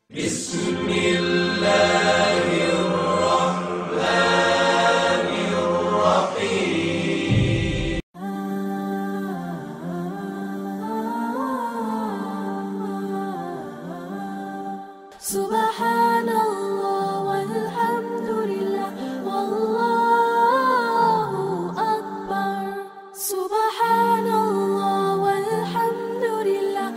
بسم اللہ الرحمن الرحیم۔ سبحان اللہ والحمد للہ واللہ اکبر۔ سبحان اللہ والحمد للہ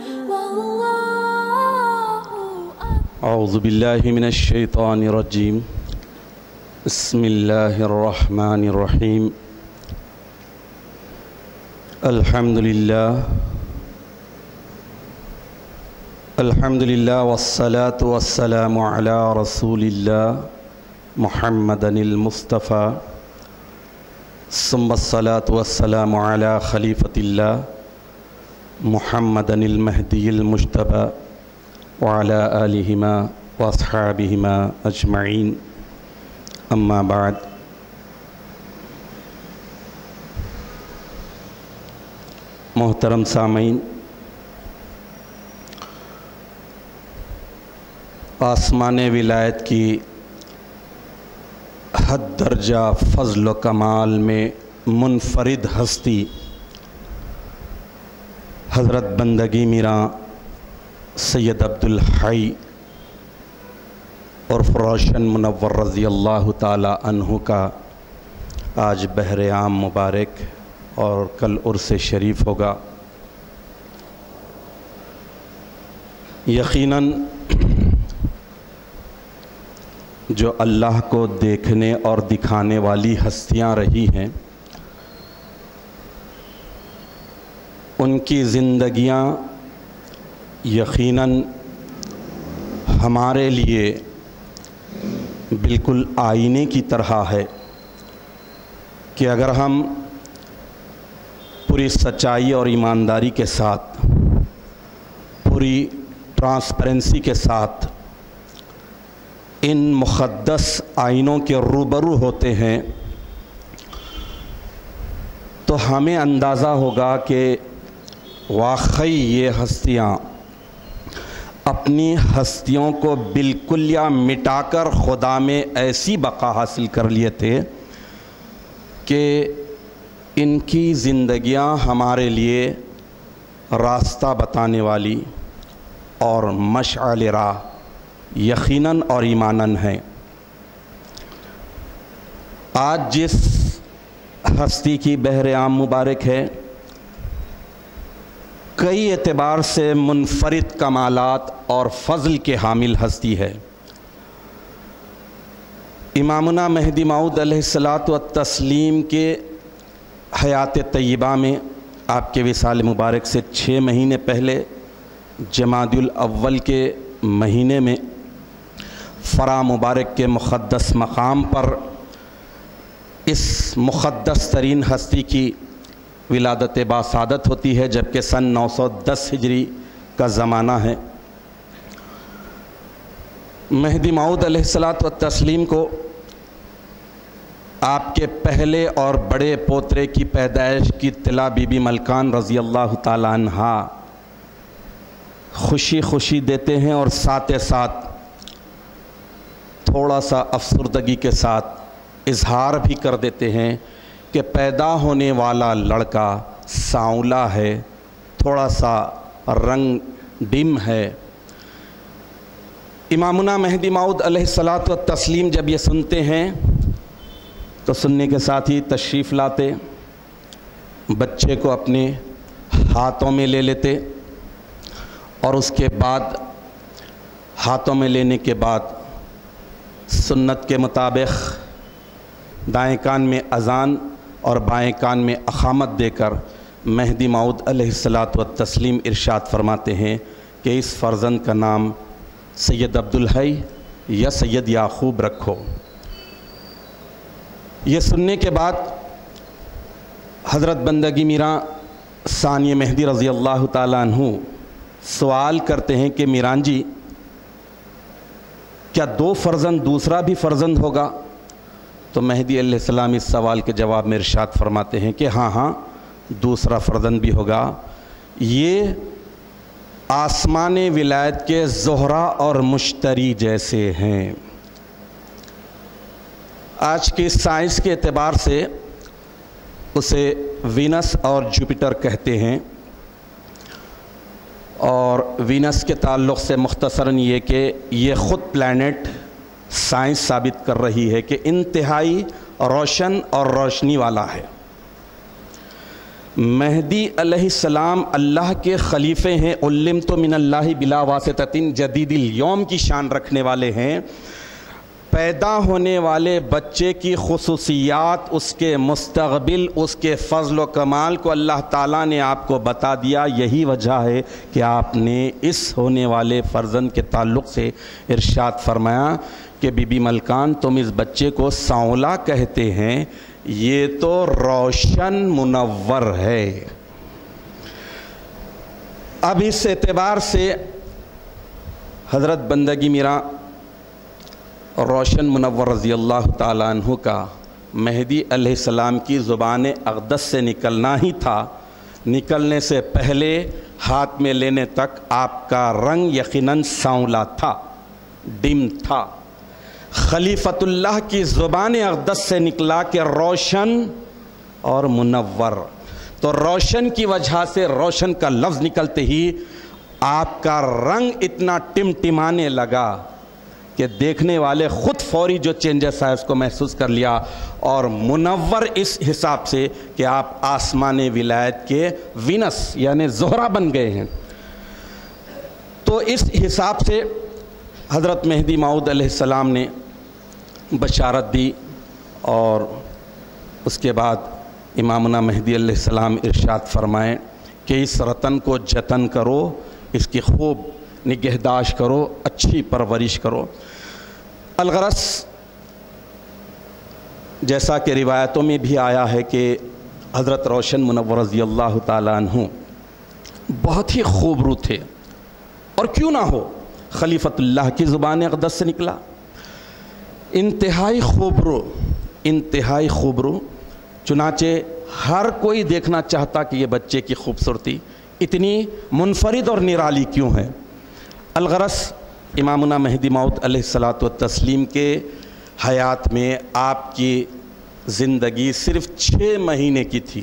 واللہ اکبر۔ اعوذ باللہ من الشیطان الرجیم۔ بسم اللہ الرحمن الرحیم۔ الحمدللہ والصلاة والسلام علی رسول اللہ محمد المصطفیٰ ثم الصلاة والسلام علی خلیفۃ اللہ محمد المہدی المجتبی وعلى آلہما واصحابہما اجمعین، اما بعد۔ محترم سامعین، آسمان ولایت کی حد درجہ فضل و کمال میں منفرد ہستی حضرت بندگی میراں سید عبدالحی عرف روشن منور رضی اللہ تعالی عنہ کا آج بہر عام مبارک اور کل عرس شریف ہوگا۔ یقیناً جو اللہ کو دیکھنے اور دکھانے والی ہستیاں رہی ہیں، ان کی زندگیاں یقیناً ہمارے لیے بالکل آئینے کی طرح ہے کہ اگر ہم پوری سچائی اور ایمانداری کے ساتھ، پوری ٹرانسپیرنسی کے ساتھ ان مقدس آئینوں کے روبرو ہوتے ہیں تو ہمیں اندازہ ہوگا کہ واقعی یہ ہستیاں اپنی ہستیوں کو بالکل یا مٹا کر خدا میں ایسی بقا حاصل کر لیے تھے کہ ان کی زندگیاں ہمارے لیے راستہ بتانے والی اور مشعل راہ یقیناً اور ایماناً ہیں۔ آج جس ہستی کی بہر عام مبارک ہے، کئی اعتبار سے منفرد کمالات اور فضل کے حامل ہستی ہے۔ امامنا مہدی موعود علیہ الصلاۃ والتسلیم کے حیات طیبہ میں آپ کے وصال مبارک سے 6 مہینے پہلے جمادی الاول کے مہینے میں فرا مبارک کے مقدس مقام پر اس مقدس ترین ہستی کی ولادت باسعادت ہوتی ہے، جبکہ سن 910 ہجری کا زمانہ ہے۔ مہدی موعود علیہ الصلاۃ والتسلیم کو آپ کے پہلے اور بڑے پوترے کی پیدائش کی اطلاع بی بی ملکان رضی اللہ تعالی عنہا خوشی خوشی دیتے ہیں اور ساتھ ساتھ تھوڑا سا افسردگی کے ساتھ اظہار بھی کر دیتے ہیں کہ پیدا ہونے والا لڑکا سانولا ہے، تھوڑا سا رنگ ڈم ہے۔ امامنا مہدی موعود علیہ الصلاۃ والتسلیم جب یہ سنتے ہیں تو سننے کے ساتھ ہی تشریف لاتے، بچے کو اپنے ہاتھوں میں لے لیتے اور اس کے بعد ہاتھوں میں لینے کے بعد سنت کے مطابق دائیں کان میں اذان اور بائیں کان میں اقامت دے کر مہدی موعود علیہ الصلاۃ والتسلیم ارشاد فرماتے ہیں کہ اس فرزند کا نام سید عبدالحی یا سید یعقوب رکھو۔ یہ سننے کے بعد حضرت بندگی میراں ثانی مہدی رضی اللہ تعالیٰ عنہ سوال کرتے ہیں کہ میران جی، کیا 2 فرزند دوسرا بھی فرزند ہوگا؟ تو مہدی علیہ السلام اس سوال کے جواب میں ارشاد فرماتے ہیں کہ ہاں دوسرا فرزند بھی ہوگا۔ یہ آسمان ولایت کے زہرہ اور مشتری جیسے ہیں۔ آج کی سائنس کے اعتبار سے اسے وینس اور جوپیٹر کہتے ہیں، اور وینس کے تعلق سے مختصراً یہ کہ یہ خود پلانٹ سائنس ثابت کر رہی ہے کہ انتہائی روشن اور روشنی والا ہے۔ مہدی علیہ السلام اللہ کے خلیفے ہیں، علمت من اللہ بلا واسطۃ جدید الیوم کی شان رکھنے والے ہیں۔ پیدا ہونے والے بچے کی خصوصیات، اس کے مستقبل، اس کے فضل و کمال کو اللہ تعالیٰ نے آپ کو بتا دیا۔ یہی وجہ ہے کہ آپ نے اس ہونے والے فرزند کے تعلق سے ارشاد فرمایا کہ بی بی ملکان تم اس بچے کو سانولا کہتے ہیں، یہ تو روشن منور ہے۔ اب اس اعتبار سے حضرت بندگی میرا روشن منور رضی اللہ تعالیٰ عنہ کا مہدی علیہ السلام کی زبان اقدس سے نکلنا ہی تھا، نکلنے سے پہلے ہاتھ میں لینے تک آپ کا رنگ یقیناً سانولا تھا، ڈم تھا۔ خلیفۃ اللہ کی زبان اقدس سے نکلا کہ روشن اور منور، تو روشن کی وجہ سے روشن کا لفظ نکلتے ہی آپ کا رنگ اتنا ٹمٹمانے لگا کہ دیکھنے والے خود فوری جو چینجز ہے اس کو محسوس کر لیا، اور منور اس حساب سے کہ آپ آسمان ولایت کے وینس یعنی زہرہ بن گئے ہیں۔ تو اس حساب سے حضرت مہدی موعود علیہ السلام نے بشارت دی، اور اس کے بعد امامنا مہدی علیہ السلام ارشاد فرمائیں کہ اس رتن کو جتن کرو، اس کی خوب نگہداشت کرو، اچھی پرورش کرو۔ الغرض جیسا کہ روایتوں میں بھی آیا ہے کہ حضرت روشن منور رضی اللہ تعالیٰ عنہ بہت ہی خوبرو تھے، اور کیوں نہ ہو، خلیفۃ اللہ کی زبان اقدس سے نکلا، انتہائی خوبرو، چنانچہ ہر کوئی دیکھنا چاہتا کہ یہ بچے کی خوبصورتی اتنی منفرد اور نرالی کیوں ہے۔ الغرض امامنا مہدی موعود علیہ الصلاۃ والتسلیم کے حیات میں آپ کی زندگی صرف 6 مہینے کی تھی۔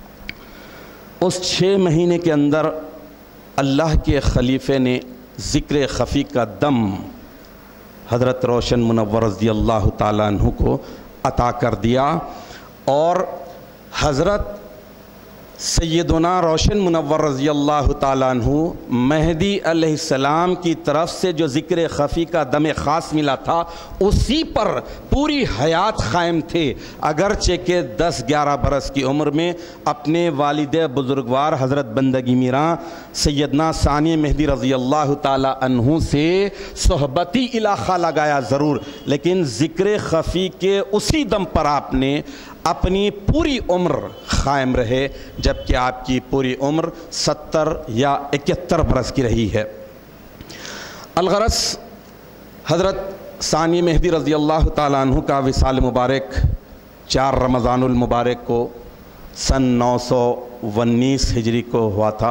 اس 6 مہینے کے اندر اللہ کے خلیفے نے ذکر خفی کا دم حضرت روشن منور رضی اللہ تعالیٰ عنہ کو عطا کر دیا، اور حضرت سیدنا روشن منور رضی اللہ تعالیٰ عنہ مہدی علیہ السلام کی طرف سے جو ذکر خفی کا دم خاص ملا تھا اسی پر پوری حیات قائم تھے، اگرچہ کہ 10-11 برس کی عمر میں اپنے والد بزرگوار حضرت بندگی میراں سیدنا ثانی مہدی رضی اللہ تعالیٰ عنہ سے صحبتی علاقہ لگایا ضرور، لیکن ذکر خفی کے اسی دم پر آپ نے اپنی پوری عمر قائم رہے، جبکہ آپ کی پوری عمر 70 یا 71 برس کی رہی ہے۔ الغرض حضرت ثانی مہدی رضی اللہ تعالیٰ عنہ کا وصال مبارک 4 رمضان المبارک کو سن 919 ہجری کو ہوا تھا۔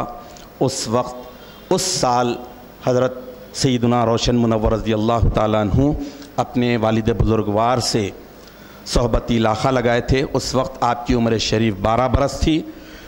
اس سال حضرت سیدنا روشن منور رضی اللہ تعالیٰ عنہ اپنے والد بزرگوار سے صحبتی علاقہ لگائے تھے۔ اس وقت آپ کی عمر شریف 12 برس تھی۔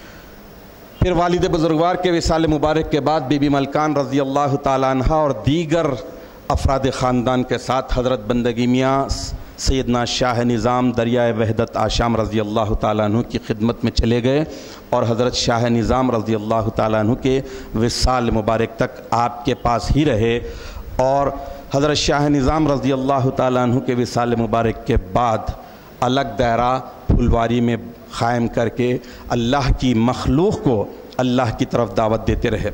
پھر والد بزرگوار کے وصال مبارک کے بعد بی بی ملکان رضی اللہ تعالیٰ عنہ اور دیگر افراد خاندان کے ساتھ حضرت بندگی میاں سیدنا شاہ نظام دریائے وحدت آشام رضی اللہ تعالیٰ عنہ کی خدمت میں چلے گئے، اور حضرت شاہ نظام رضی اللہ تعالیٰ عنہ کے وصال مبارک تک آپ کے پاس ہی رہے، اور حضرت شاہ نظام رضی اللہ تعالیٰ عنہ کے وصال مبارک کے بعد الگ دائرہ پھلواری میں قائم کر کے اللہ کی مخلوق کو اللہ کی طرف دعوت دیتے رہے۔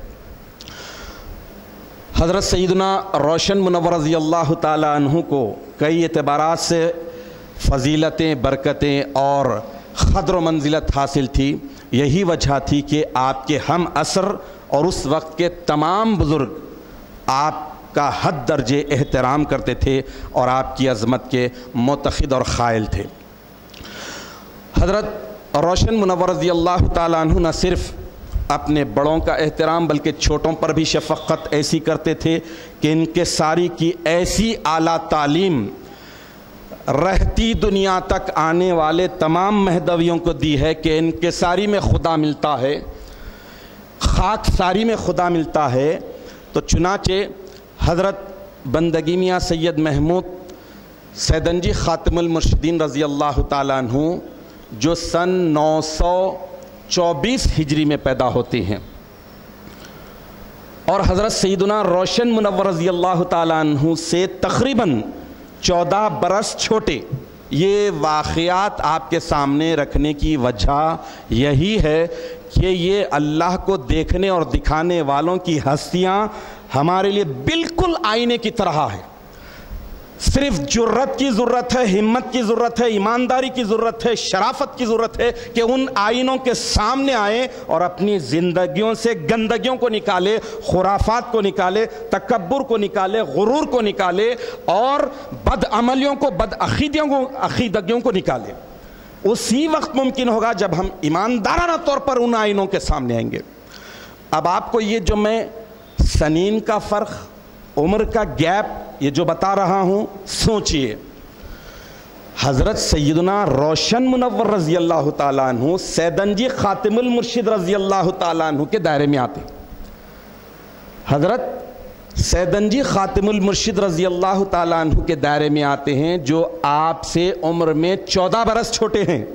حضرت سیدنا روشن منور رضی اللہ تعالیٰ عنہ کو کئی اعتبارات سے فضیلتیں، برکتیں اور قدر و منزلت حاصل تھی۔ یہی وجہ تھی کہ آپ کے ہم عصر اور اس وقت کے تمام بزرگ آپ کا حد درجے احترام کرتے تھے اور آپ کی عظمت کے معتقد اور قائل تھے۔ حضرت روشن منور رضی اللہ تعالیٰ عنہ نہ صرف اپنے بڑوں کا احترام بلکہ چھوٹوں پر بھی شفقت ایسی کرتے تھے کہ انکساری کی ایسی اعلیٰ تعلیم رہتی دنیا تک آنے والے تمام مہدویوں کو دی ہے کہ انکساری میں خدا ملتا ہے، خاک ساری میں خدا ملتا ہے۔ تو چنانچہ حضرت بندگی میاں سید محمود سیدنجی خاتم المرشدین رضی اللہ تعالیٰ عنہ جو سن 924 ہجری میں پیدا ہوتے ہیں، اور حضرت سیدنا روشن منور رضی اللہ تعالیٰ عنہ سے تقریباً 14 برس چھوٹے، یہ واقعات آپ کے سامنے رکھنے کی وجہ یہی ہے کہ یہ اللہ کو دیکھنے اور دکھانے والوں کی ہستیاں ہمارے لیے بالکل آئینے کی طرح ہے۔ صرف جرت کی ضرورت ہے، ہمت کی ضرورت ہے، ایمانداری کی ضرورت ہے، شرافت کی ضرورت ہے کہ ان آئینوں کے سامنے آئیں اور اپنی زندگیوں سے گندگیوں کو نکالے، خرافات کو نکالے، تکبر کو نکالے، غرور کو نکالے اور بد عملیوں کو، بد عقیدگیوں کو نکالے۔ اسی وقت ممکن ہوگا جب ہم ایماندارانہ طور پر ان آئینوں کے سامنے آئیں گے۔ اب آپ کو یہ جو میں سنین کا فرق، عمر کا گیپ یہ جو بتا رہا ہوں، سوچئے حضرت سیدنا روشن منور رضی اللہ تعالیٰ عنہ سیدنجی خاتم المرشد رضی اللہ تعالیٰ عنہ کے دائرے میں آتے۔ حضرت سیدنجی خاتم المرشد رضی اللہ تعالیٰ عنہ کے دائرے میں آتے ہیں جو آپ سے عمر میں 14 برس چھوٹے ہیں،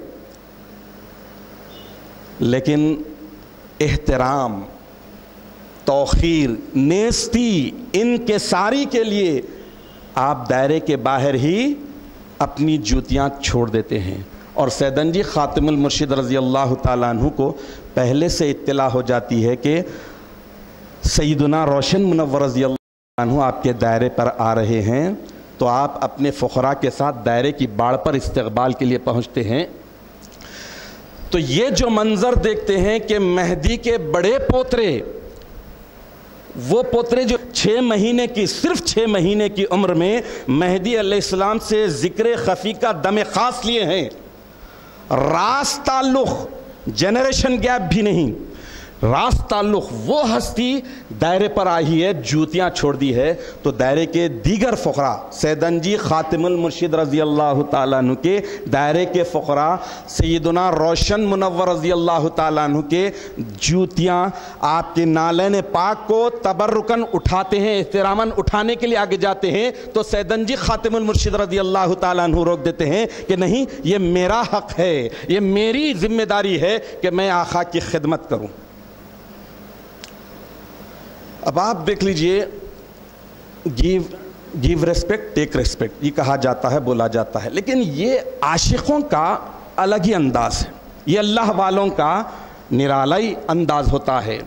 لیکن احترام، توقیر، نیستی، انکساری کے لیے آپ دائرے کے باہر ہی اپنی جوتیاں چھوڑ دیتے ہیں۔ اور سیدنجی خاتم المرشد رضی اللہ تعالیٰ عنہ کو پہلے سے اطلاع ہو جاتی ہے کہ سیدنا روشن منور رضی اللہ عنہ آپ کے دائرے پر آ رہے ہیں، تو آپ اپنے فقراء کے ساتھ دائرے کی باڑ پر استقبال کے لیے پہنچتے ہیں۔ تو یہ جو منظر دیکھتے ہیں کہ مہدی کے بڑے پوترے، وہ پوترے جو 6 مہینے کی، صرف 6 مہینے کی عمر میں مہدی علیہ السلام سے ذکر خفی کا دم خاص لیے ہیں، راز تعلق، جنریشن گیپ بھی نہیں، راز تعلق، وہ ہستی دائرے پر آئی ہے، جوتیاں چھوڑ دی ہے۔ تو دائرے کے دیگر فقراء، سیدنجی خاتم المرشد رضی اللہ تعالیٰ عنہ کے دائرے کے فقراء سیدنا روشن منور رضی اللہ تعالیٰ عنہ کے جوتیاں آپ کے نالین پاک کو تبرکن اٹھاتے ہیں، احتراماً اٹھانے کے لیے آگے جاتے ہیں، تو سیدنجی خاتم المرشد رضی اللہ تعالیٰ عنہ روک دیتے ہیں کہ نہیں، یہ میرا حق ہے، یہ میری ذمہ داری ہے کہ میں آقا کی خدمت کروں۔ اب آپ دیکھ لیجئے، گیو ریسپیکٹ ٹیک ریسپیکٹ یہ کہا جاتا ہے، بولا جاتا ہے، لیکن یہ عاشقوں کا الگ ہی انداز ہے، یہ اللہ والوں کا نرالائی انداز ہوتا ہے۔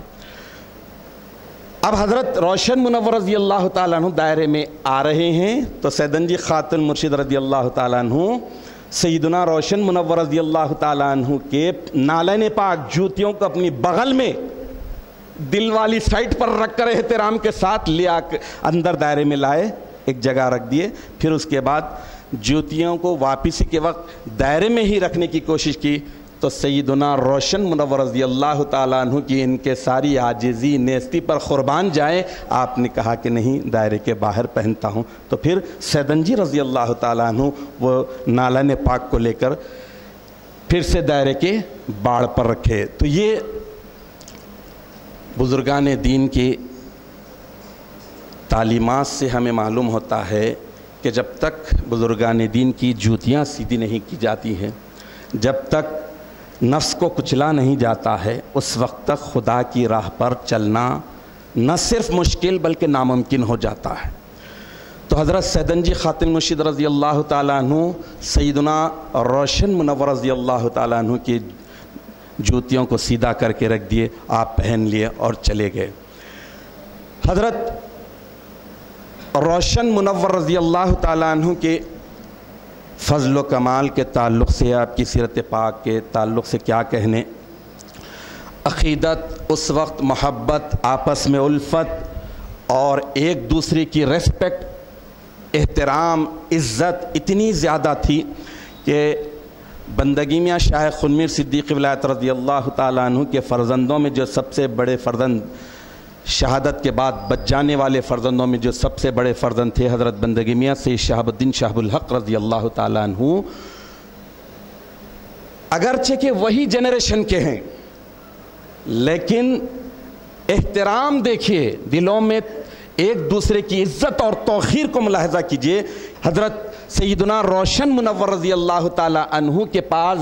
اب حضرت روشن منور رضی اللہ تعالیٰ عنہ دائرے میں آ رہے ہیں، تو سیدنجی خاتم المرشد رضی اللہ تعالیٰ عنہ سیدنا روشن منور رضی اللہ تعالیٰ عنہ کے نالین پاک جوتیوں کو اپنی بغل میں دل والی سائٹ پر رکھ کر احترام کے ساتھ لے آ کے اندر دائرے میں لائے، ایک جگہ رکھ دیے، پھر اس کے بعد جوتیوں کو واپسی کے وقت دائرے میں ہی رکھنے کی کوشش کی، تو سیدنا روشن منور رضی اللہ تعالیٰ عنہ کی ان کے ساری عاجزی، نیستی پر قربان جائیں، آپ نے کہا کہ نہیں، دائرے کے باہر پہنتا ہوں۔ تو پھر سیدنجی رضی اللہ تعالیٰ عنہ وہ نالین پاک کو لے کر پھر سے دائرے کے باڑ پر رکھے۔ تو یہ بزرگان دین کی تعلیمات سے ہمیں معلوم ہوتا ہے کہ جب تک بزرگان دین کی جوتیاں سیدھی نہیں کی جاتی ہیں، جب تک نفس کو کچلا نہیں جاتا ہے، اس وقت تک خدا کی راہ پر چلنا نہ صرف مشکل بلکہ ناممکن ہو جاتا ہے۔ تو حضرت سیدنجی خاتم المرشد رضی اللہ تعالیٰ عنہ سیدنا روشن منور رضی اللہ تعالیٰ عنہ کی جوتیوں کو سیدھا کر کے رکھ دیے، آپ پہن لیے اور چلے گئے۔ حضرت روشن منور رضی اللہ تعالیٰ عنہ کے فضل و کمال کے تعلق سے، آپ کی سیرت پاک کے تعلق سے کیا کہنے، عقیدت، اس وقت محبت، آپس میں الفت اور ایک دوسرے کی ریسپیکٹ، احترام، عزت اتنی زیادہ تھی کہ بندگی میاں شاہ خنمیر صدیق ولایت رضی اللہ تعالیٰ عنہ کے فرزندوں میں جو سب سے بڑے فرزند، شہادت کے بعد بچ جانے والے فرزندوں میں جو سب سے بڑے فرزند تھے حضرت بندگی میاں سید شہاب الدین شاہب الحق رضی اللہ تعالیٰ عنہ، اگرچہ کہ وہی جنریشن کے ہیں لیکن احترام دیکھیے، دلوں میں ایک دوسرے کی عزت اور توقیر کو ملاحظہ کیجئے۔ حضرت سیدنا روشن منور رضی اللہ تعالیٰ عنہ کے پاس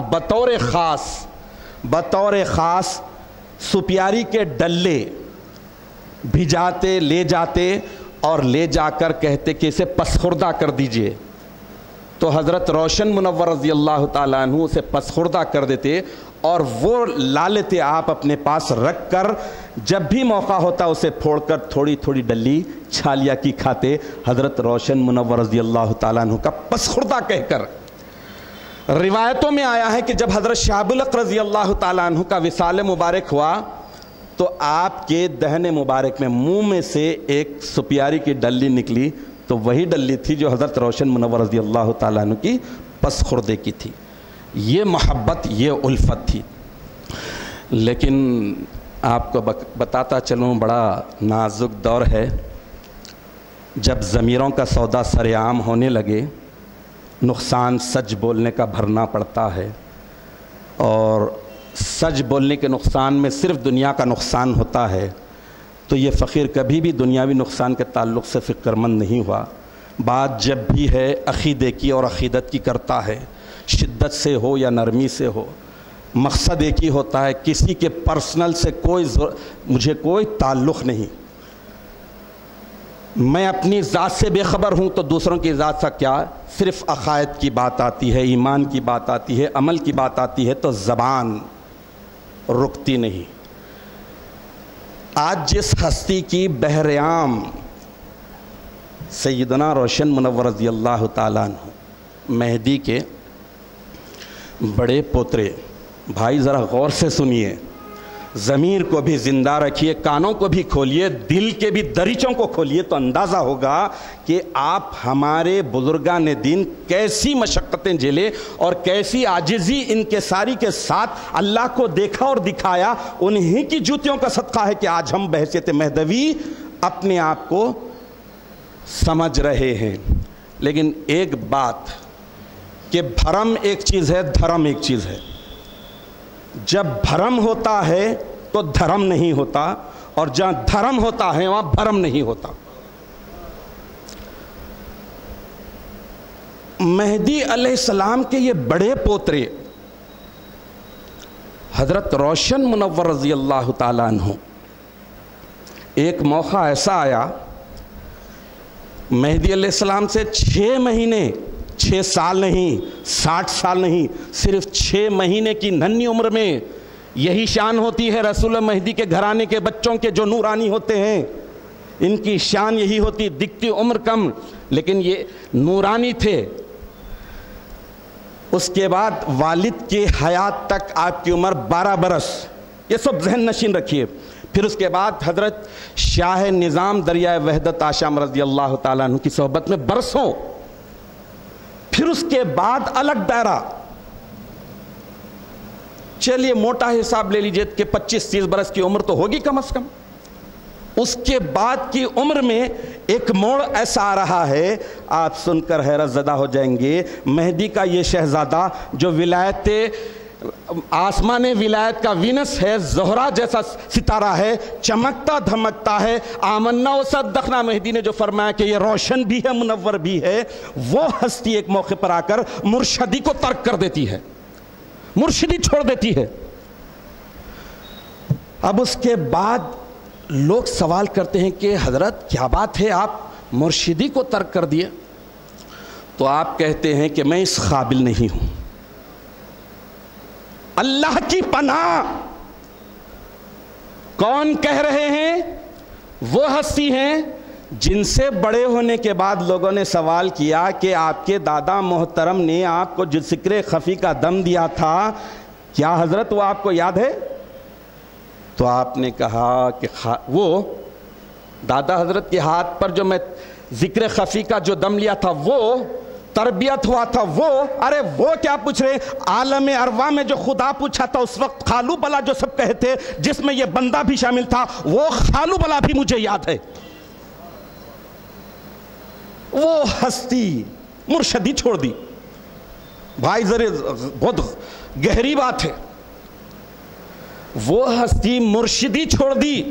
بطور خاص سپیاری کے ڈلے بھجاتے لے جاتے اور لے جا کر کہتے کہ اسے پسخوردہ کر دیجئے، تو حضرت روشن منور رضی اللہ تعالیٰ عنہ اسے پسخوردہ کر دیتے اور وہ لا لیتے آپ اپنے پاس رکھ کر، جب بھی موقع ہوتا اسے پھوڑ کر تھوڑی تھوڑی ڈلی چھالیا کی کھاتے، حضرت روشن منور رضی اللہ تعالیٰ عنہ کا پسخوردہ کہہ کر۔ روایتوں میں آیا ہے کہ جب حضرت شہاب الحق رضی اللہ تعالیٰ عنہ کا وصال مبارک ہوا تو آپ کے دہن مبارک میں منہ میں سے ایک سپیاری کی ڈلی نکلی، تو وہی ڈلی تھی جو حضرت روشن منور رضی اللہ تعالیٰ عنہ کی پسخوردے کی تھی۔ یہ محبت، یہ الفت تھی۔ لیکن آپ کو بتاتا چلوں، بڑا نازک دور ہے۔ جب ضمیروں کا سودا سر عام ہونے لگے، نقصان سچ بولنے کا بھرنا پڑتا ہے، اور سچ بولنے کے نقصان میں صرف دنیا کا نقصان ہوتا ہے، تو یہ فقیر کبھی بھی دنیاوی نقصان کے تعلق سے فکر مند نہیں ہوا۔ بات جب بھی ہے عقیدے کی اور عقیدت کی کرتا ہے، شدت سے ہو یا نرمی سے ہو، مقصد ایک ہی ہوتا ہے، کسی کے پرسنل سے مجھے کوئی تعلق نہیں، میں اپنی ذات سے بے خبر ہوں تو دوسروں کی ذات سے کیا، صرف عقائد کی بات آتی ہے، ایمان کی بات آتی ہے، عمل کی بات آتی ہے تو زبان رکتی نہیں۔ آج جس ہستی کی بحریام سیدنا روشن منور رضی اللہ تعالیٰ عنہ، مہدی کے بڑے پوترے، بھائی ذرا غور سے سنیے، ضمیر کو بھی زندہ رکھیے، کانوں کو بھی کھولیے، دل کے بھی دریچوں کو کھولیے، تو اندازہ ہوگا کہ آپ ہمارے بزرگان دین کیسی مشقتیں جھیلے اور کیسی عاجزی ان کے ساری کے ساتھ اللہ کو دیکھا اور دکھایا۔ انہی کی جوتیوں کا صدقہ ہے کہ آج ہم بحیثیت مہدوی اپنے آپ کو سمجھ رہے ہیں۔ لیکن ایک بات کہ بھرم ایک چیز ہے، دھرم ایک چیز ہے۔ جب بھرم ہوتا ہے تو دھرم نہیں ہوتا، اور جہاں دھرم ہوتا ہے وہاں بھرم نہیں ہوتا۔ مہدی علیہ السلام کے یہ بڑے پوترے حضرت روشن منور رضی اللہ تعالیٰ عنہ، ایک موقع ایسا آیا، مہدی علیہ السلام سے 6 مہینے، 6 سال نہیں، 60 سال نہیں، صرف 6 مہینے کی ننھی عمر میں یہی شان ہوتی ہے رسول مہدی کے گھرانے کے بچوں کے جو نورانی ہوتے ہیں، ان کی شان یہی ہوتی، دکھتی عمر کم لیکن یہ نورانی تھے۔ اس کے بعد والد کی حیات تک آپ کی عمر 12 برس، یہ سب ذہن نشین رکھیے۔ پھر اس کے بعد حضرت شاہ نظام دریائے وحدت آشام رضی اللہ تعالیٰ عنہ کی صحبت میں برسوں، پھر اس کے بعد الگ دائرہ، چلیے موٹا حساب لے لیجئے کہ 25-30 برس کی عمر تو ہوگی کم از کم۔ اس کے بعد کی عمر میں ایک موڑ ایسا آ رہا ہے، آپ سن کر حیرت زدہ ہو جائیں گے۔ مہدی کا یہ شہزادہ جو ولایت آسمان ولایت کا وینس ہے، زہرہ جیسا ستارہ ہے، چمکتا دھمکتا ہے، آمنا و صدقنا، مہدی نے جو فرمایا کہ یہ روشن بھی ہے منور بھی ہے، وہ ہستی ایک موقع پر آ کر مرشدی کو ترک کر دیتی ہے، مرشدی چھوڑ دیتی ہے۔ اب اس کے بعد لوگ سوال کرتے ہیں کہ حضرت کیا بات ہے، آپ مرشدی کو ترک کر دیے؟ تو آپ کہتے ہیں کہ میں اس قابل نہیں ہوں۔ اللہ کی پناہ، کون کہہ رہے ہیں؟ وہ ہستی ہیں جن سے بڑے ہونے کے بعد لوگوں نے سوال کیا کہ آپ کے دادا محترم نے آپ کو جو ذکر خفی کا دم دیا تھا، کیا حضرت وہ آپ کو یاد ہے؟ تو آپ نے کہا کہ وہ دادا حضرت کے ہاتھ پر جو میں ذکر خفی کا جو دم لیا تھا وہ تربیت ہوا تھا وہ، ارے وہ کیا پوچھ رہے، عالم ارواح میں جو خدا پوچھا تھا اس وقت خالو بلا جو سب کہتے، جس میں یہ بندہ بھی شامل تھا، وہ خالو بلا بھی مجھے یاد ہے۔ وہ ہستی مرشدی چھوڑ دی بھائی، ذرا بہت گہری بات ہے، وہ ہستی مرشدی چھوڑ دی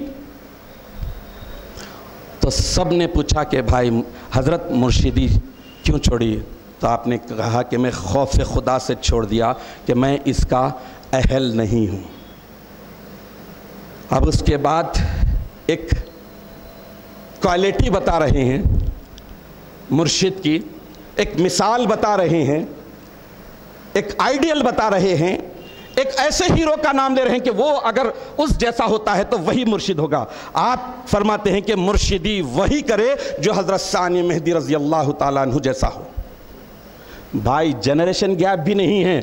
تو سب نے پوچھا کہ بھائی حضرت مرشدی کیوں چھوڑی؟ تو آپ نے کہا کہ میں خوف خدا سے چھوڑ دیا کہ میں اس کا اہل نہیں ہوں۔ اب اس کے بعد ایک کوالٹی بتا رہے ہیں مرشد کی، ایک مثال بتا رہے ہیں، ایک آئیڈیل بتا رہے ہیں، ایک ایسے ہیرو کا نام لے رہے ہیں کہ وہ اگر اس جیسا ہوتا ہے تو وہی مرشد ہوگا۔ آپ فرماتے ہیں کہ مرشدی وہی کرے جو حضرت ثانی مہدی رضی اللہ تعالیٰ عنہ جیسا ہو۔ بھائی جنریشن گیپ بھی نہیں ہے،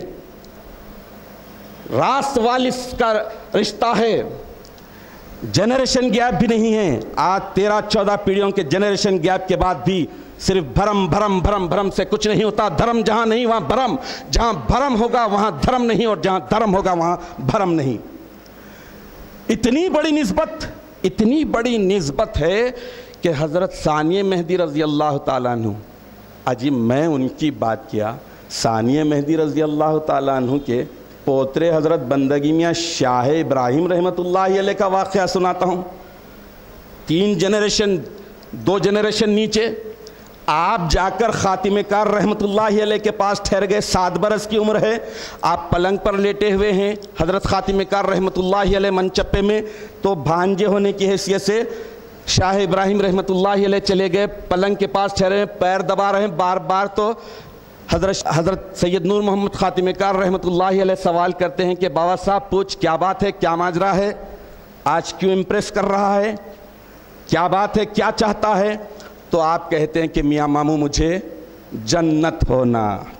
راست والس کا رشتہ ہے، جنریشن گیپ بھی نہیں ہے۔ آج 13-14 پیڑھیوں کے جنریشن گیپ کے بعد بھی صرف بھرم بھرم بھرم بھرم سے کچھ نہیں ہوتا۔ دھرم جہاں نہیں وہاں بھرم، جہاں بھرم ہوگا وہاں دھرم نہیں، اور جہاں دھرم ہوگا وہاں بھرم نہیں۔ اتنی بڑی نسبت ہے کہ حضرت ثانی مہدی رضی اللہ تعالیٰ عنہ، عجیب میں ان کی بات کیا، ثانی مہدی رضی اللہ تعالیٰ عنہ کے پوترے حضرت بندگی میاں شاہ ابراہیم رحمۃ اللہ علیہ کا واقعہ سناتا ہوں۔ 2 جنریشن نیچے آپ جا کر خاتم کار رحمت اللہ علیہ کے پاس ٹھہر گئے، 7 برس کی عمر ہے، آپ پلنگ پر لیٹے ہوئے ہیں، حضرت خاتم کار رحمت اللہ علیہ منچپے میں، تو بھانجے ہونے کی حیثیت سے شاہ ابراہیم رحمت اللہ علیہ چلے گئے، پلنگ کے پاس ٹھہرے ہیں، پیر دبا رہے ہیں بار بار، تو حضرت سید نور محمد خاتم کار رحمت اللہ علیہ سوال کرتے ہیں کہ بابا صاحب پوچھ کیا بات ہے، کیا ماجرا ہے، آج کیوں امپریس کر رہا ہے، کیا بات ہے، کیا چاہتا ہے؟ تو آپ کہتے ہیں کہ میاں ماموں مجھے جنت ہونا۔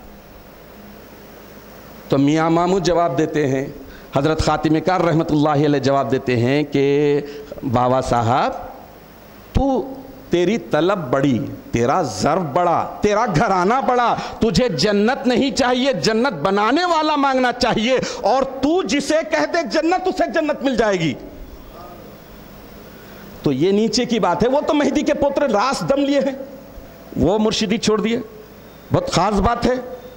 تو میاں ماموں جواب دیتے ہیں، حضرت خاتم کار رحمت اللہ علیہ جواب دیتے ہیں کہ بابا صاحب تیری طلب بڑی، تیرا ضرب بڑا، تیرا گھرانہ بڑا، تجھے جنت نہیں چاہیے، جنت بنانے والا مانگنا چاہیے، اور تو جسے کہہ دے جنت اسے جنت مل جائے گی۔ تو یہ نیچے کی بات ہے، وہ تو مہدی کے پوتر راس دم لیے ہیں، وہ مرشدی چھوڑ دیے، بہت خاص بات ہے۔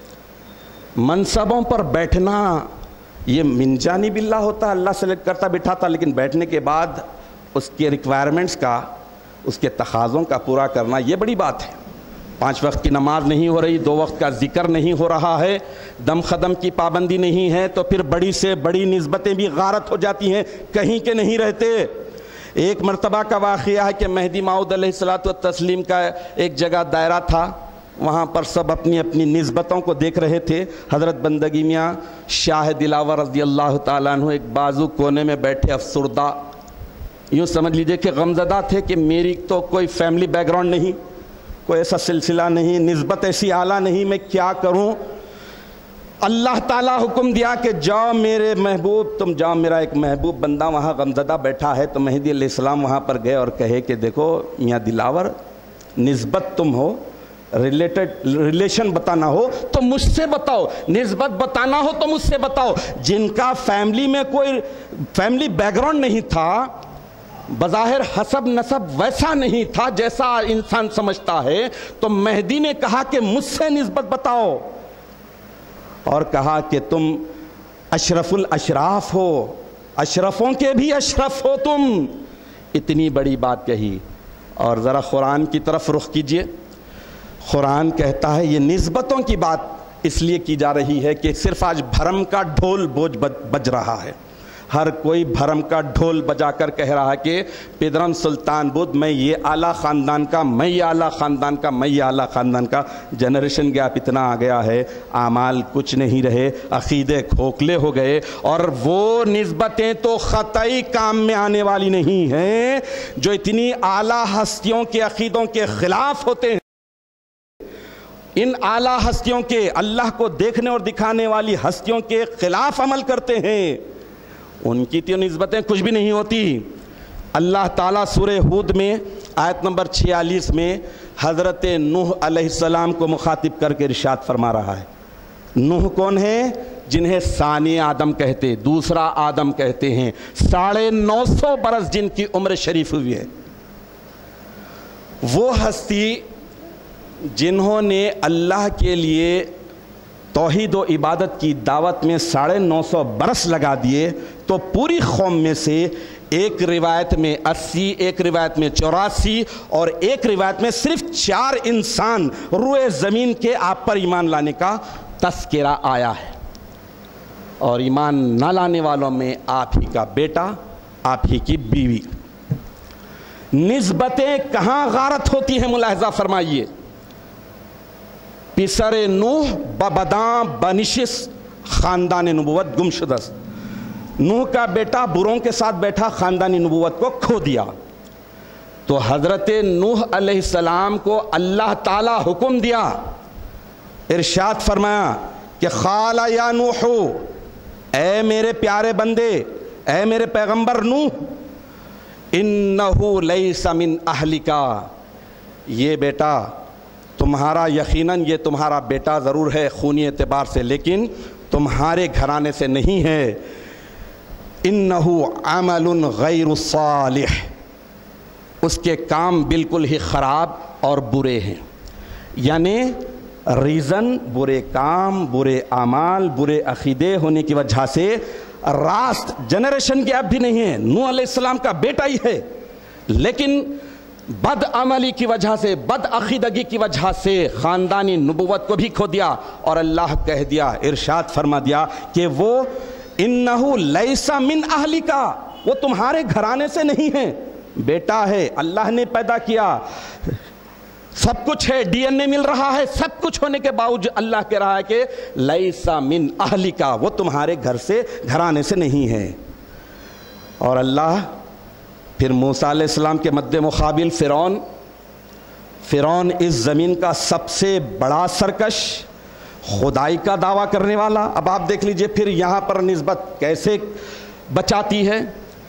منصبوں پر بیٹھنا یہ من جانب اللہ ہوتا، اللہ سلیکٹ کرتا بٹھاتا، لیکن بیٹھنے کے بعد اس کے ریکوائرمنٹس کا، اس کے تقاضوں کا پورا کرنا یہ بڑی بات ہے۔ 5 وقت کی نماز نہیں ہو رہی، 2 وقت کا ذکر نہیں ہو رہا ہے، دم خدم کی پابندی نہیں ہے، تو پھر بڑی سے بڑی نسبتیں بھی غارت ہو جاتی ہیں، کہیں کے نہیں رہتے۔ ایک مرتبہ کا واقعہ ہے کہ مہدی موعود علیہ الصلوۃ والتسلیم کا ایک جگہ دائرہ تھا، وہاں پر سب اپنی اپنی نسبتوں کو دیکھ رہے تھے۔ حضرت بندگی میاں شاہ دلاور رضی اللہ تعالیٰ عنہ ایک بازو کونے میں بیٹھے افسردہ، یوں سمجھ لیجئے کہ غمزدہ تھے کہ میری تو کوئی فیملی بیک گراؤنڈ نہیں، کوئی ایسا سلسلہ نہیں، نسبت ایسی اعلیٰ نہیں، میں کیا کروں؟ اللہ تعالیٰ حکم دیا کہ جاؤ میرے محبوب، تم جاؤ، میرا ایک محبوب بندہ وہاں غمزدہ بیٹھا ہے۔ تو مہدی علیہ السلام وہاں پر گئے اور کہے کہ دیکھو میاں دلاور، نسبت تم ہو، ریلیشن بتانا ہو تو مجھ سے بتاؤ، نسبت بتانا ہو تو مجھ سے بتاؤ۔ جن کا فیملی میں کوئی فیملی بیک گراؤنڈ نہیں تھا، بظاہر حسب نسب ویسا نہیں تھا جیسا انسان سمجھتا ہے، تو مہدی نے کہا کہ مجھ سے نسبت بتاؤ، اور کہا کہ تم اشرف الاشراف ہو، اشرفوں کے بھی اشرف ہو تم۔ اتنی بڑی بات کہی۔ اور ذرا قرآن کی طرف رخ کیجئے، قرآن کہتا ہے یہ نسبتوں کی بات اس لیے کی جا رہی ہے کہ صرف آج بھرم کا ڈھول بوجھ بج رہا ہے، ہر کوئی بھرم کا ڈھول بجا کر کہہ رہا ہے کہ پیدرم سلطان بدھ، میں یہ اعلیٰ خاندان کا، میں یہ اعلیٰ خاندان کا، میں یہ اعلیٰ خاندان کا۔ جنریشن گیپ اتنا آ گیا ہے، اعمال کچھ نہیں رہے، عقیدے کھوکھلے ہو گئے، اور وہ نسبتیں تو قطعی کام میں آنے والی نہیں ہیں جو اتنی اعلیٰ ہستیوں کے عقیدوں کے خلاف ہوتے ہیں۔ ان اعلیٰ ہستیوں کے، اللہ کو دیکھنے اور دکھانے والی ہستیوں کے خلاف عمل کرتے ہیں، ان کی تو نسبتیں کچھ بھی نہیں ہوتی۔ اللہ تعالیٰ سورہ ہود میں آیت نمبر 46 میں حضرت نوح علیہ السلام کو مخاطب کر کے ارشاد فرما رہا ہے. نوح کون ہے؟ جنہیں ثانی آدم کہتے، دوسرا آدم کہتے ہیں. 950 برس جن کی عمر شریف ہوئی ہے. وہ ہستی جنہوں نے اللہ کے لیے توحید و عبادت کی دعوت میں 950 برس لگا دیے، تو پوری قوم میں سے ایک روایت میں 80، ایک روایت میں 84 اور ایک روایت میں صرف 4 انسان روئے زمین کے آپ پر ایمان لانے کا تذکرہ آیا ہے. اور ایمان نہ لانے والوں میں آپ ہی کا بیٹا، آپ ہی کی بیوی. نسبتیں کہاں غارت ہوتی ہیں ملاحظہ فرمائیے. پسر نوح ببداں بنشس خاندان نبوت گمشدست. نوح کا بیٹا بروں کے ساتھ بیٹھا، خاندانی نبوت کو کھو دیا. تو حضرت نوح علیہ السلام کو اللہ تعالی حکم دیا، ارشاد فرمایا کہ قال یا نوح، اے میرے پیارے بندے، اے میرے پیغمبر نوح، انہو لیس من اہلک، یہ بیٹا تمہارا یقیناً یہ تمہارا بیٹا ضرور ہے خونی اعتبار سے، لیکن تمہارے گھرانے سے نہیں ہے. انہو عمل غیر صالح، اس کے کام بالکل ہی خراب اور برے ہیں. یعنی ریزن برے کام، برے اعمال، برے عقیدے ہونے کی وجہ سے راست جنریشن کے اب بھی نہیں ہے. نوح علیہ السلام کا بیٹا ہی ہے، لیکن بد عملی کی وجہ سے، بد عقیدگی کی وجہ سے خاندانی نبوت کو بھی کھو دیا. اور اللہ کہہ دیا، ارشاد فرما دیا کہ وہ انہو لیس من اہلک، وہ تمہارے گھرانے سے نہیں ہے. بیٹا ہے، اللہ نے پیدا کیا، سب کچھ ہے، ڈی این اے مل رہا ہے، سب کچھ ہونے کے باوجود اللہ کہہ رہا ہے کہ لیس من اہلک، وہ تمہارے گھر سے، گھرانے سے نہیں ہے. اور اللہ پھر موسیٰ علیہ السلام کے مد مقابل فرعون اس زمین کا سب سے بڑا سرکش، خدائی کا دعویٰ کرنے والا. اب آپ دیکھ لیجئے پھر یہاں پر نسبت کیسے بچاتی ہے.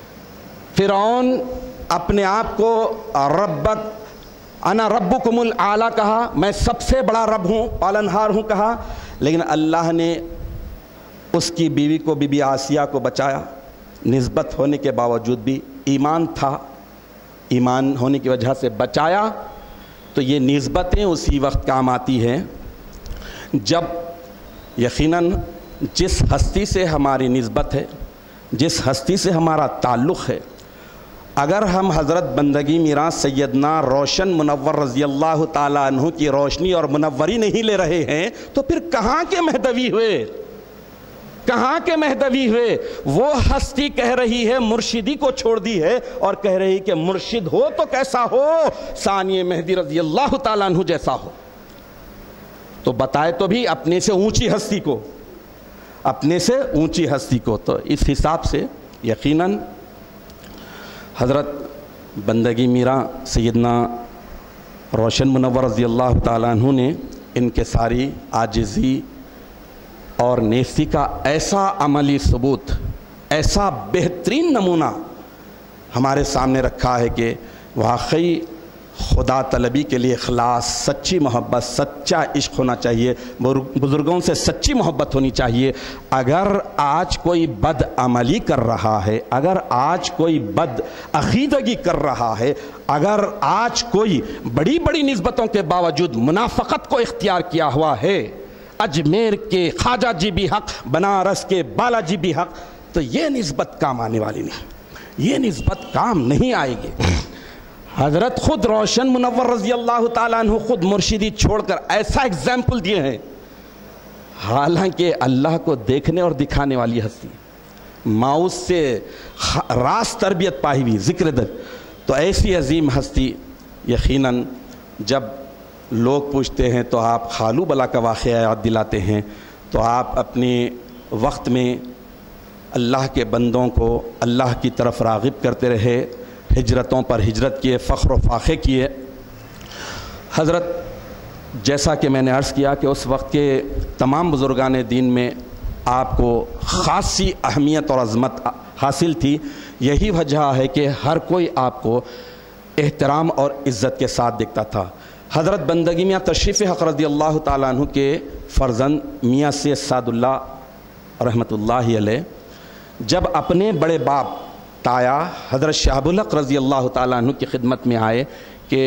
فرعون اپنے آپ کو ربک انا ربکم الاعلی کہا، میں سب سے بڑا رب ہوں، پالنہار ہوں کہا، لیکن اللہ نے اس کی بیوی کو، بی بی آسیہ کو بچایا. نسبت ہونے کے باوجود بھی ایمان تھا، ایمان ہونے کی وجہ سے بچایا. تو یہ نسبتیں اسی وقت کام آتی ہیں جب یقیناً جس ہستی سے ہماری نسبت ہے، جس ہستی سے ہمارا تعلق ہے، اگر ہم حضرت بندگی میراث سیدنا روشن منور رضی اللہ تعالیٰ عنہ کی روشنی اور منوری نہیں لے رہے ہیں تو پھر کہاں کے مہدوی ہوئے؟ کہاں کے مہدوی ہوئے؟ وہ ہستی کہہ رہی ہے مرشدی کو چھوڑ دی ہے، اور کہہ رہی کہ مرشد ہو تو کیسا ہو؟ ثانی مہدی رضی اللہ تعالیٰ عنہ جیسا ہو. تو بتائے تو بھی اپنے سے اونچی ہستی کو، اپنے سے اونچی ہستی کو. تو اس حساب سے یقیناً حضرت بندگی میرا سیدنا روشن منور رضی اللہ تعالیٰ عنہ نے ان کے ساری عاجزی اور نیستی کا ایسا عملی ثبوت، ایسا بہترین نمونہ ہمارے سامنے رکھا ہے کہ واقعی خدا طلبی کے لیے اخلاص، سچی محبت، سچا عشق ہونا چاہیے، بزرگوں سے سچی محبت ہونی چاہیے. اگر آج کوئی بد عملی کر رہا ہے، اگر آج کوئی بد عقیدگی کر رہا ہے، اگر آج کوئی بڑی بڑی نسبتوں کے باوجود منافقت کو اختیار کیا ہوا ہے، اجمیر کے خواجہ جی بھی حق، بنارس کے بالا جی بھی حق، تو یہ نسبت کام آنے والی نہیں، یہ نسبت کام نہیں آئے گی. حضرت خود روشن منور رضی اللہ تعالیٰ عنہ خود مرشدی چھوڑ کر ایسا ایگزامپل دیے ہیں، حالانکہ اللہ کو دیکھنے اور دکھانے والی ہستی، ماؤس سے راست تربیت پائی ہوئی، ذکر در. تو ایسی عظیم ہستی یقیناً جب لوگ پوچھتے ہیں تو آپ خالو بلا کا واقعہ یاد دلاتے ہیں، تو آپ اپنے وقت میں اللہ کے بندوں کو اللہ کی طرف راغب کرتے رہے، ہجرتوں پر ہجرت کیے، فخر و فاخر کیے. حضرت جیسا کہ میں نے عرض کیا کہ اس وقت کے تمام بزرگان دین میں آپ کو خاصی اہمیت اور عظمت حاصل تھی. یہی وجہ ہے کہ ہر کوئی آپ کو احترام اور عزت کے ساتھ دیکھتا تھا. حضرت بندگی میاں تشریف حق رضی اللہ تعالیٰ عنہ کے فرزند میاں سید سعد اللہ رحمۃ اللہ علیہ جب اپنے بڑے باپ تایا حضرت شہاب الحق رضی اللہ تعالیٰ عنہ کی خدمت میں آئے کہ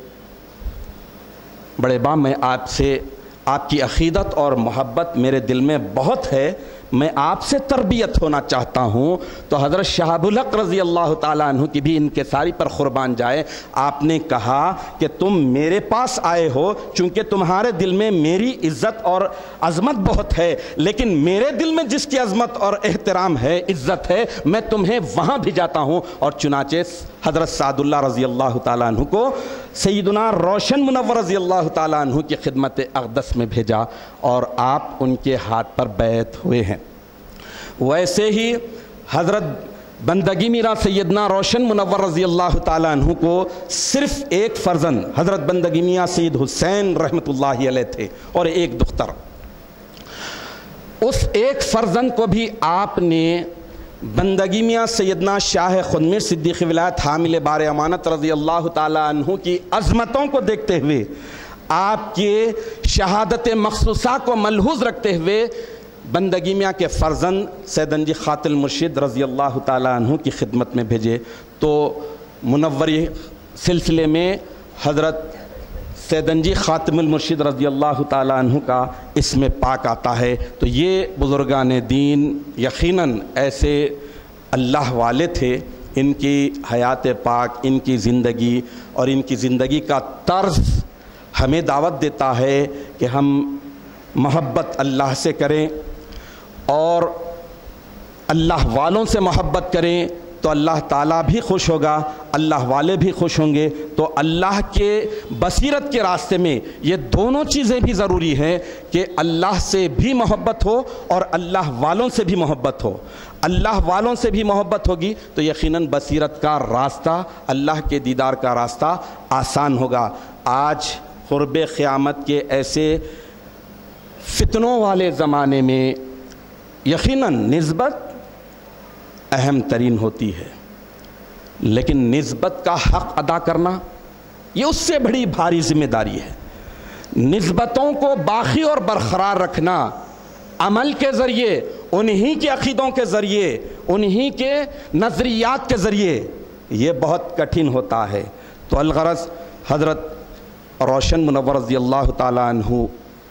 بڑے باپ میں آپ سے آپ کی عقیدت اور محبت میرے دل میں بہت ہے، میں آپ سے تربیت ہونا چاہتا ہوں، تو حضرت شہاب الحق رضی اللہ تعالیٰ عنہ کی بھی انکساری پر قربان جائے، آپ نے کہا کہ تم میرے پاس آئے ہو چونکہ تمہارے دل میں میری عزت اور عظمت بہت ہے، لیکن میرے دل میں جس کی عظمت اور احترام ہے، عزت ہے، میں تمہیں وہاں بھی جاتا ہوں۔ اور چنانچہ حضرت سعد اللہ رضی اللہ تعالیٰ عنہ کو سیدنا روشن منور رضی اللہ تعالیٰ عنہ کی خدمت اقدس میں بھیجا اور آپ ان کے ہاتھ پر بیعت ہوئے ہیں۔ ویسے ہی حضرت بندگی میرا سیدنا روشن منور رضی اللہ تعالیٰ عنہ کو صرف ایک فرزند حضرت بندگی میاں سید حسین رحمۃ اللہ علیہ تھے اور ایک دختر۔ اس ایک فرزند کو بھی آپ نے بندگی میاں سیدنا شاہ خنمیر صدیق ولایت حامل بار امانت رضی اللہ تعالیٰ عنہ کی عظمتوں کو دیکھتے ہوئے، آپ کے شہادت مخصوصہ کو ملحوظ رکھتے ہوئے بندگی میاں کے فرزند سیدن جی خاط المرشد رضی اللہ تعالیٰ عنہ کی خدمت میں بھیجے، تو منوری سلسلے میں حضرت سیدن جی خاتم المرشد رضی اللہ تعالیٰ عنہ کا اسم پاک آتا ہے۔ تو یہ بزرگان دین یقیناً ایسے اللہ والے تھے، ان کی حیات پاک، ان کی زندگی اور ان کی زندگی کا طرز ہمیں دعوت دیتا ہے کہ ہم محبت اللہ سے کریں اور اللہ والوں سے محبت کریں تو اللہ تعالیٰ بھی خوش ہوگا، اللہ والے بھی خوش ہوں گے۔ تو اللہ کے بصیرت کے راستے میں یہ دونوں چیزیں بھی ضروری ہیں کہ اللہ سے بھی محبت ہو اور اللہ والوں سے بھی محبت ہو۔ اللہ والوں سے بھی محبت ہوگی تو یقیناً بصیرت کا راستہ، اللہ کے دیدار کا راستہ آسان ہوگا۔ آج قرب قیامت کے ایسے فتنوں والے زمانے میں یقیناً نسبت اہم ترین ہوتی ہے، لیکن نسبت کا حق ادا کرنا یہ اس سے بڑی بھاری ذمہ داری ہے۔ نسبتوں کو باقی اور برقرار رکھنا عمل کے ذریعے، انہی کے عقیدوں کے ذریعے، انہی کے نظریات کے ذریعے یہ بہت کٹھن ہوتا ہے۔ تو الغرض حضرت روشن منور رضی اللہ تعالیٰ عنہ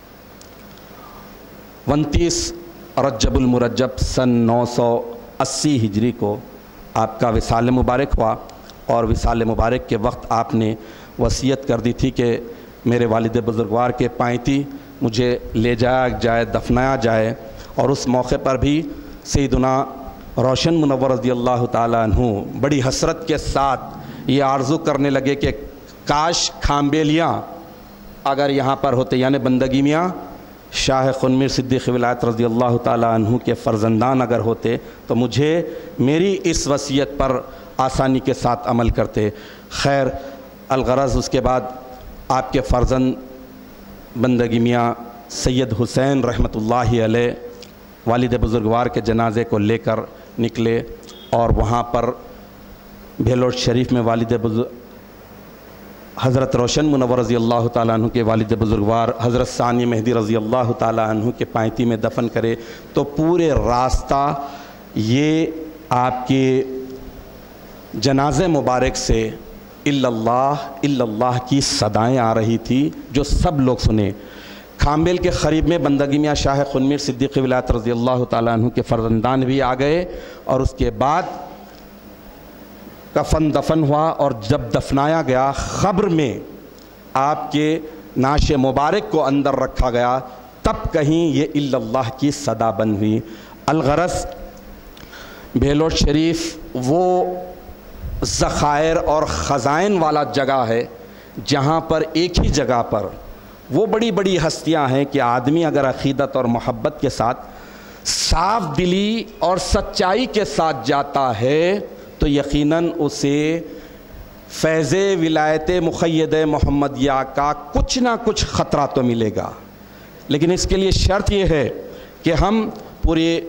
29 رجب المرجب سن 980 ہجری کو آپ کا وصال مبارک ہوا، اور وصال مبارک کے وقت آپ نے وصیت کر دی تھی کہ میرے والد بزرگوار کے پائنتی مجھے لے جایا جائے، دفنایا جائے۔ اور اس موقع پر بھی سیدنا روشن منور رضی اللہ تعالیٰ عنہ بڑی حسرت کے ساتھ یہ آرزو کرنے لگے کہ کاش کھامبیلیاں اگر یہاں پر ہوتے، یعنی بندگی میاں شاہ خنمیر صدیق ولایت رضی اللہ تعالیٰ عنہ کے فرزندان اگر ہوتے تو مجھے میری اس وصیت پر آسانی کے ساتھ عمل کرتے۔ خیر الغرض اس کے بعد آپ کے فرزند بندگی میاں سید حسین رحمۃ اللہ علیہ والد بزرگوار کے جنازے کو لے کر نکلے، اور وہاں پر بھیلوٹ شریف میں والد حضرت روشن منور رضی اللہ تعالیٰ عنہ کے والد بزرگوار حضرت ثانی مہدی رضی اللہ تعالیٰ عنہ کے پائنتی میں دفن کرے۔ تو پورے راستہ یہ آپ کے جنازے مبارک سے اللہ کی صدائیں آ رہی تھی جو سب لوگ سنے۔ کھامبیل کے قریب میں بندگی میاں شاہ خنمیر صدیق ولایت رضی اللہ تعالیٰ عنہ کے فرزندان بھی آ گئے، اور اس کے بعد کفن دفن ہوا، اور جب دفنایا گیا قبر میں آپ کے نعش مبارک کو اندر رکھا گیا، تب کہیں یہ اللہ کی صدا بن ہوئی۔ الغرض بھیلوٹ شریف وہ ذخائر اور خزائن والا جگہ ہے جہاں پر ایک ہی جگہ پر وہ بڑی بڑی ہستیاں ہیں کہ آدمی اگر عقیدت اور محبت کے ساتھ صاف دلی اور سچائی کے ساتھ جاتا ہے تو یقیناً اسے فیض ولایت مقید محمدیہ کا کچھ نہ کچھ خطرہ تو ملے گا، لیکن اس کے لیے شرط یہ ہے کہ ہم پورے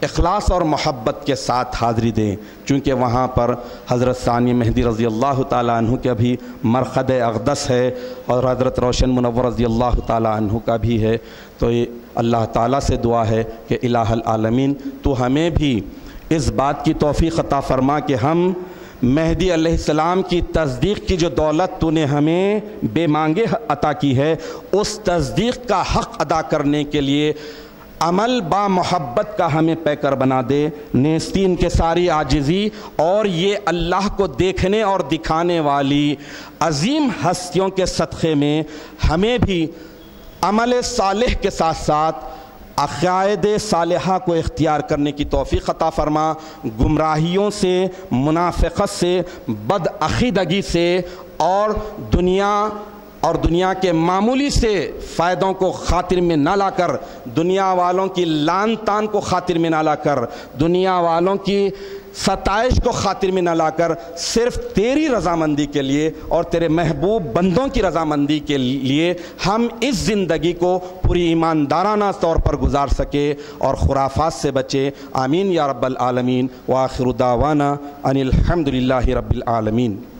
اخلاص اور محبت کے ساتھ حاضری دیں، چونکہ وہاں پر حضرت ثانی مہدی رضی اللہ تعالیٰ عنہ کا بھی مرقد اقدس ہے اور حضرت روشن منور رضی اللہ تعالیٰ عنہ کا بھی ہے۔ تو یہ اللہ تعالیٰ سے دعا ہے کہ الہ العالمین تو ہمیں بھی اس بات کی توفیق عطا فرما کہ ہم مہدی علیہ السلام کی تصدیق کی جو دولت تو نے ہمیں بے مانگے عطا کی ہے، اس تصدیق کا حق ادا کرنے کے لیے عمل با محبت کا ہمیں پیکر بنا دے۔ نیستین کے ساری عاجزی اور یہ اللہ کو دیکھنے اور دکھانے والی عظیم ہستیوں کے صدقے میں ہمیں بھی عمل صالح کے ساتھ ساتھ عقائد صالحہ کو اختیار کرنے کی توفیق عطا فرما، گمراہیوں سے، منافقت سے، بدعقیدگی سے اور دنیا کے معمولی سے فائدوں کو خاطر میں نہ لا کر، دنیا والوں کی لان تان کو خاطر میں نہ لا کر، دنیا والوں کی ستائش کو خاطر میں نہ لا کر، صرف تیری رضامندی کے لیے اور تیرے محبوب بندوں کی رضامندی کے لیے ہم اس زندگی کو پوری ایماندارانہ طور پر گزار سکے اور خرافات سے بچے۔ آمین یا رب العالمین، وآخر دعوانا ان الحمدللہ رب العالمین۔